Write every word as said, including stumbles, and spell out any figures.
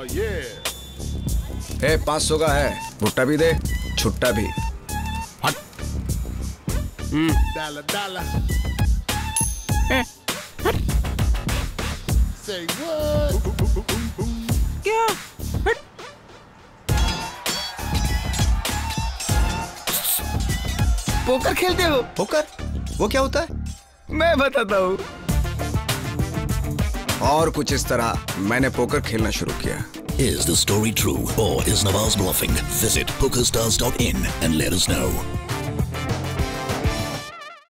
ए, पाँच सौ का है, भुट्टा भी दे, छुट्टा भी। हट। Dollar, dollar. Say what? क्या? पोकर खेलते हो? पोकर? वो क्या होता है? मैं बताता हूँ। और कुछ इस तरह मैंने पोकर खेलना शुरू किया। Is the story true or is Nawaz bluffing? Visit pokerstars dot in and let us know.